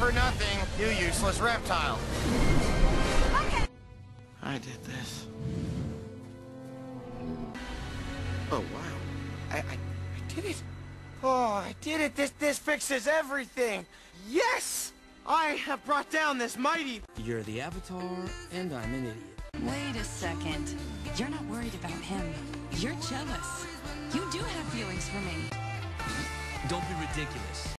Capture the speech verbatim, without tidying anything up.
for nothing, you useless reptile. Okay. I did this. Oh, wow. I, I, I did it. Oh, I did it. This, this fixes everything. Yes! I have brought down this mighty... You're the Avatar, and I'm an idiot. Wait a second. You're not worried about him. You're jealous. You do have feelings for me. Don't be ridiculous.